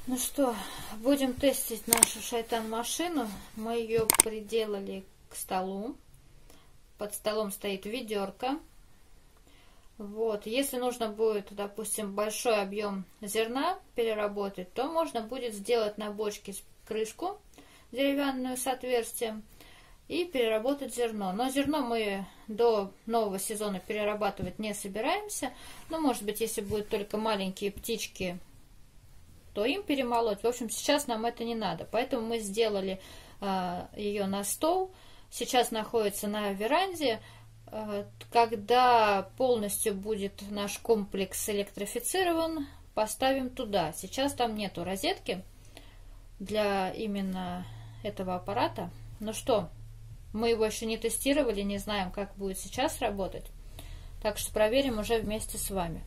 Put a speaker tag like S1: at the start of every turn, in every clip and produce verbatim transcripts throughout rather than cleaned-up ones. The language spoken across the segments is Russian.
S1: Ну что, будем тестить нашу шайтан-машину. Мы ее приделали к столу. Под столом стоит ведерко. Вот, если нужно будет, допустим, большой объем зерна переработать, то можно будет сделать на бочке крышку деревянную с отверстием и переработать зерно. Но зерно мы до нового сезона перерабатывать не собираемся. Ну, может быть, если будут только маленькие птички, то им перемолоть. В общем, сейчас нам это не надо. Поэтому мы сделали э, ее на стол. Сейчас находится на веранде. Э, когда полностью будет наш комплекс электрифицирован, поставим туда. Сейчас там нету розетки для именно этого аппарата. Ну что, мы его еще не тестировали, не знаем, как будет сейчас работать. Так что проверим уже вместе с вами.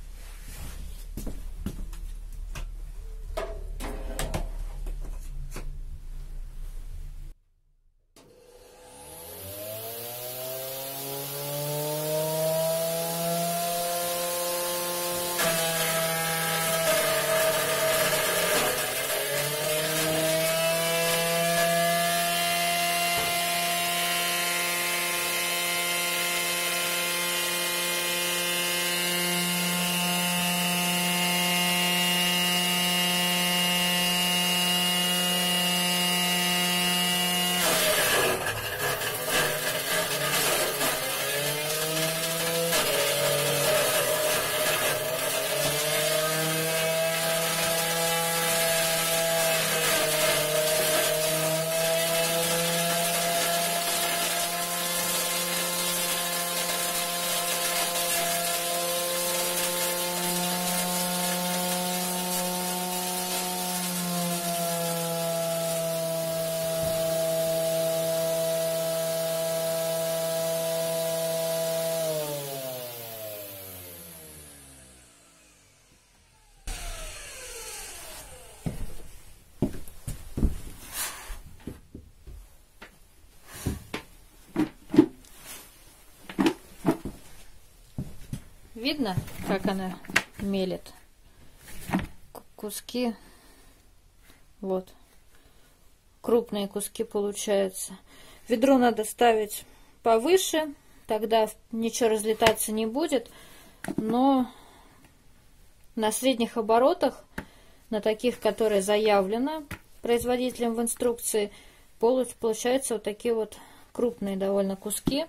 S1: Видно, как она мелет куски. Вот. Крупные куски получаются. Ведро надо ставить повыше, тогда ничего разлетаться не будет. Но на средних оборотах, на таких, которые заявлено производителем в инструкции, получаются вот такие вот крупные довольно куски.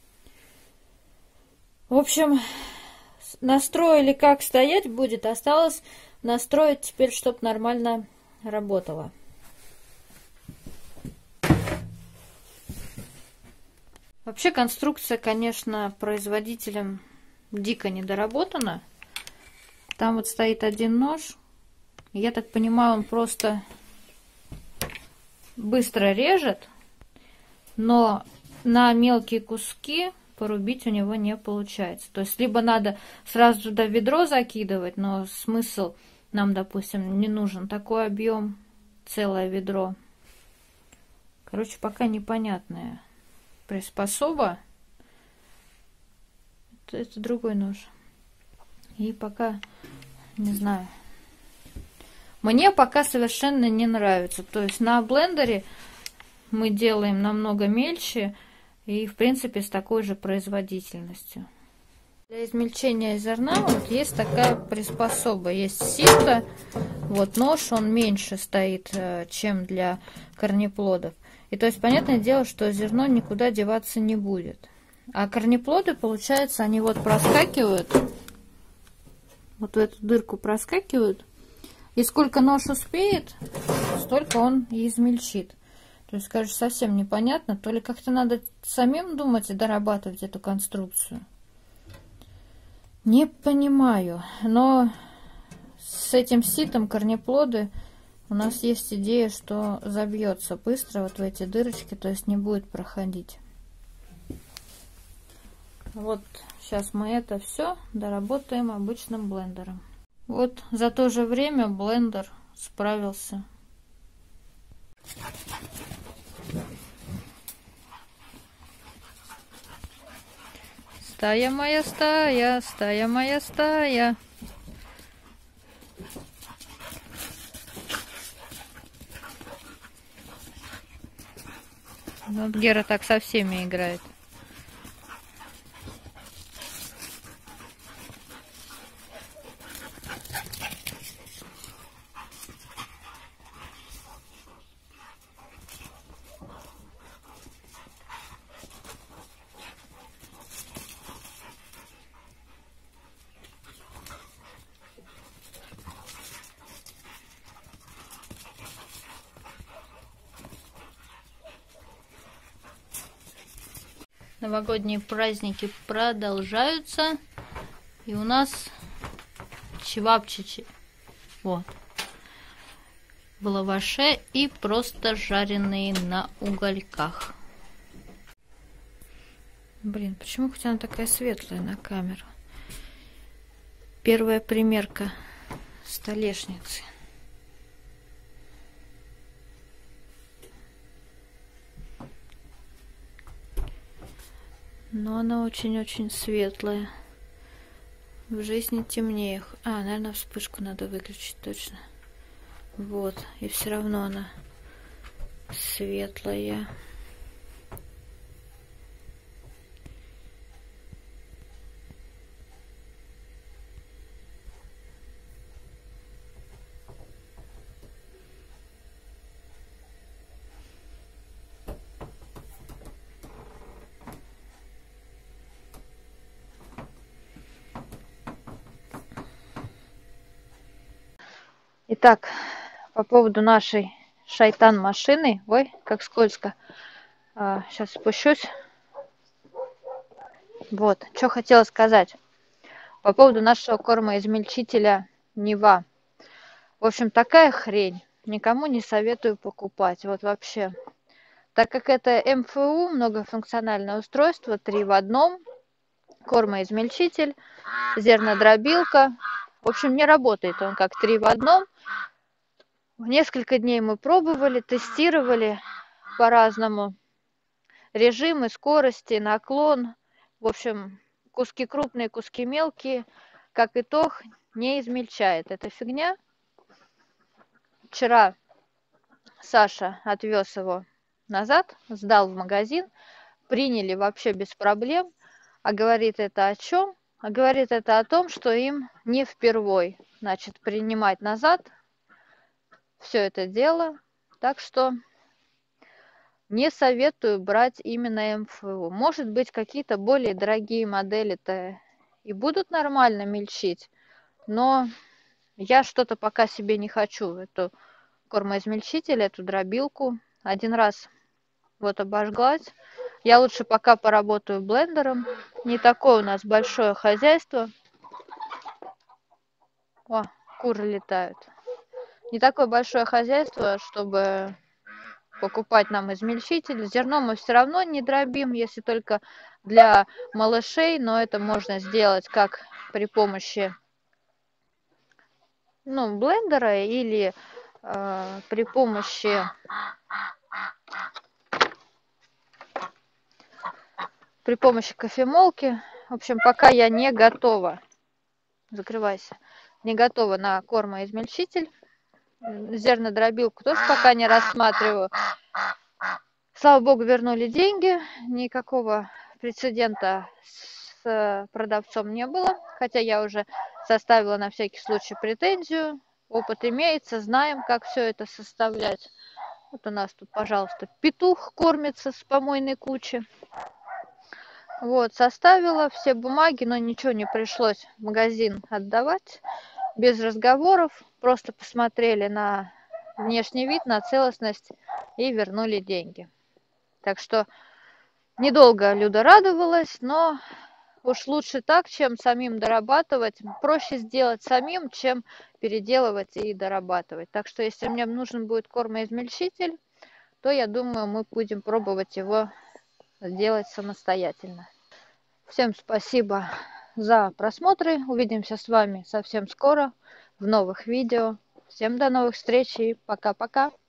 S1: В общем, настроили, как стоять будет. Осталось настроить теперь, чтобы нормально работало. Вообще конструкция, конечно, производителем дико недоработана. Там вот стоит один нож. Я так понимаю, он просто быстро режет, но на мелкие куски порубить у него не получается. То есть либо надо сразу туда ведро закидывать, но смысл нам, допустим, не нужен такой объем, целое ведро. Короче, пока непонятная приспособа. Это, это другой нож. И пока не знаю. Мне пока совершенно не нравится. То есть на блендере мы делаем намного мельче и, в принципе, с такой же производительностью. Для измельчения зерна вот есть такая приспособа. Есть сито. Вот нож, он меньше стоит, чем для корнеплодов. И то есть, понятное дело, что зерно никуда деваться не будет. А корнеплоды, получается, они вот проскакивают. Вот в эту дырку проскакивают. И сколько нож успеет, столько он и измельчит. То есть, кажется, совсем непонятно. То ли как-то надо самим думать и дорабатывать эту конструкцию. Не понимаю. Но с этим ситом корнеплоды у нас есть идея, что забьется быстро вот в эти дырочки. То есть не будет проходить. Вот сейчас мы это все доработаем обычным блендером. Вот за то же время блендер справился. Стая моя, стая, стая моя, стая. Вот Гера так со всеми играет. Новогодние праздники продолжаются. И у нас чевапчичи. Вот. В лаваше и просто жареные на угольках. Блин, почему хоть она такая светлая на камеру? Первая примерка столешницы. Но она очень-очень светлая. В жизни темнее. А, наверное, вспышку надо выключить точно. Вот. И все равно она светлая. Итак, по поводу нашей шайтан-машины. Ой, как скользко. А, сейчас спущусь. Вот, что хотела сказать. По поводу нашего кормоизмельчителя Нева. В общем, такая хрень. Никому не советую покупать. Вот вообще. Так как это эм эф у, многофункциональное устройство, три в одном. Кормоизмельчитель, зернодробилка. В общем, не работает он как три в одном. Несколько дней мы пробовали, тестировали по-разному. Режимы, скорости, наклон. В общем, куски крупные, куски мелкие. Как итог, не измельчает эта фигня. Вчера Саша отвез его назад, сдал в магазин. Приняли вообще без проблем. А говорит это о чем? А говорит это о том, что им не впервой, значит, принимать назад все это дело. Так что не советую брать именно эм эф у. Может быть, какие-то более дорогие модели-то и будут нормально мельчить, но я что-то пока себе не хочу. Эту кормоизмельчитель, эту дробилку. Один раз вот обожглась. Я лучше пока поработаю блендером. Не такое у нас большое хозяйство. О, куры летают. Не такое большое хозяйство, чтобы покупать нам измельчитель. Зерно мы все равно не дробим, если только для малышей, но это можно сделать как при помощи ну, блендера или э, при помощи при помощи кофемолки. В общем, пока я не готова, закрывайся, не готова на кормоизмельчитель. Зернодробилку тоже пока не рассматриваю. Слава богу, вернули деньги. Никакого прецедента с продавцом не было. Хотя я уже составила на всякий случай претензию. Опыт имеется, знаем, как все это составлять. Вот у нас тут, пожалуйста, петух кормится с помойной кучи. Вот, составила все бумаги, но ничего не пришлось в магазин отдавать. Без разговоров. Просто посмотрели на внешний вид, на целостность и вернули деньги. Так что недолго Люда радовалась, но уж лучше так, чем самим дорабатывать. Проще сделать самим, чем переделывать и дорабатывать. Так что если мне нужен будет кормоизмельчитель, то я думаю, мы будем пробовать его сделать самостоятельно. Всем спасибо за просмотры. Увидимся с вами совсем скоро в новых видео. Всем до новых встреч и пока-пока.